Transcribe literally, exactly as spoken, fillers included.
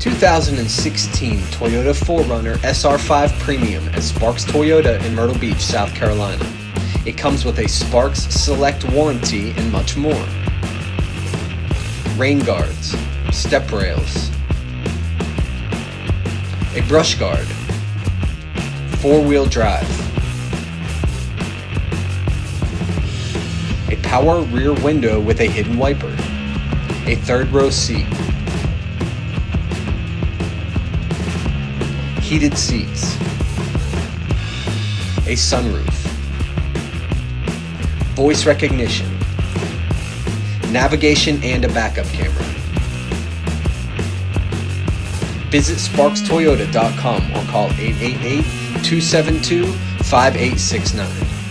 two thousand sixteen Toyota four runner S R five Premium at Sparks Toyota in Myrtle Beach, South Carolina. It comes with a Sparks Select warranty and much more. Rain guards, step rails, a brush guard, four-wheel drive, a power rear window with a hidden wiper, a third row seat, heated seats, a sunroof, voice recognition, navigation and a backup camera. Visit sparks toyota dot com or call eight eight eight, two seven two, five eight six nine.